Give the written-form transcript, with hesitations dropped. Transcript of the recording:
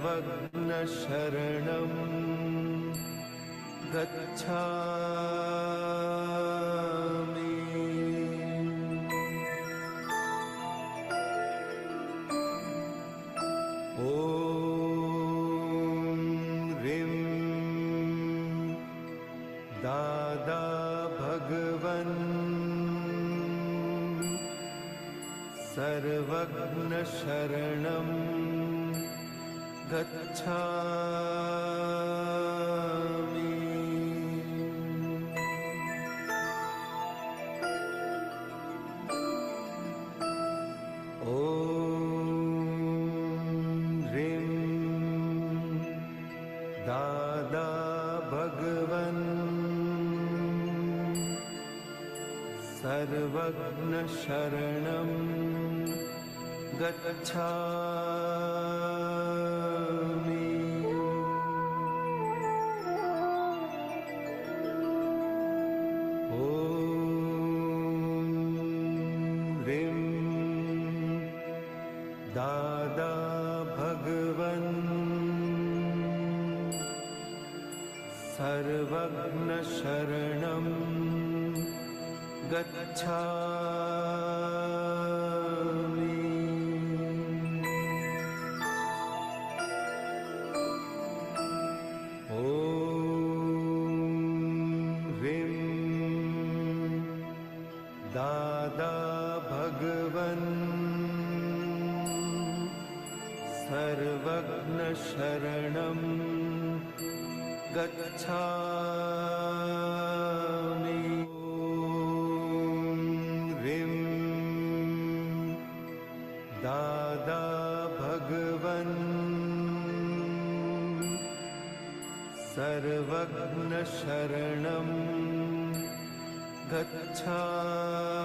सर्वज्ञशरणं गच्छामि। ॐ ह्रीं दादा भगवन् सर्वज्ञशरणं गच्छामि। ॐ ह्रीं दादा भगवन् सर्वज्ञशरणं गच्छामि। ॐ ह्रीं दादा भगवन् सर्वज्ञशरणं गच्छामि। ॐ ह्रीं दादा भगवन् सर्वज्ञशरणं गच्छामि। दादा भगवन् सर्वज्ञशरणं गच्छामि।